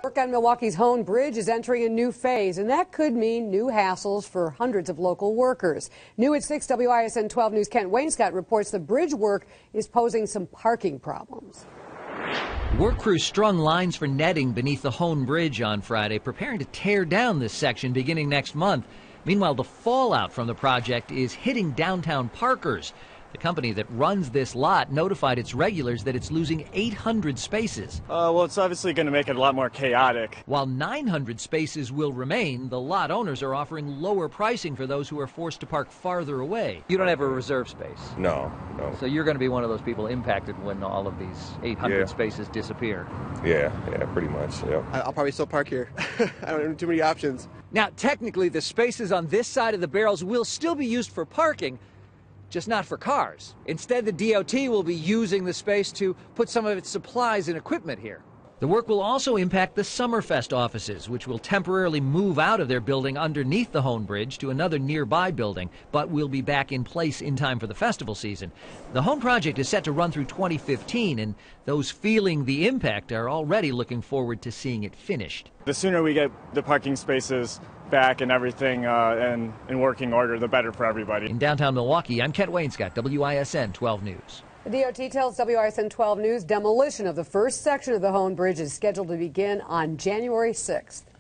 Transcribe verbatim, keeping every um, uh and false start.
Work on Milwaukee's Hoan Bridge is entering a new phase, and that could mean new hassles for hundreds of local workers. New at six, W I S N twelve News' Kent Wainscott reports the bridge work is posing some parking problems. Work crews strung lines for netting beneath the Hoan Bridge on Friday, preparing to tear down this section beginning next month. Meanwhile, the fallout from the project is hitting downtown parkers. The company that runs this lot notified its regulars that it's losing eight hundred spaces. Uh, well, it's obviously going to make it a lot more chaotic. While nine hundred spaces will remain, the lot owners are offering lower pricing for those who are forced to park farther away. You don't have a reserve space? No, no. So you're going to be one of those people impacted when all of these eight hundred Yeah. spaces disappear? Yeah, yeah, pretty much, yep. I'll probably still park here. I don't have too many options. Now, technically, the spaces on this side of the barrels will still be used for parking, just not for cars. Instead, the D O T will be using the space to put some of its supplies and equipment here. The work will also impact the Summerfest offices, which will temporarily move out of their building underneath the Hoan Bridge to another nearby building, but will be back in place in time for the festival season. The Hoan project is set to run through twenty fifteen, and those feeling the impact are already looking forward to seeing it finished. The sooner we get the parking spaces back and everything uh, in, in working order, the better for everybody. In downtown Milwaukee, I'm Kent Wainscott, W I S N twelve News. The D O T tells W I S N twelve News demolition of the first section of the Hoan Bridge is scheduled to begin on January sixth.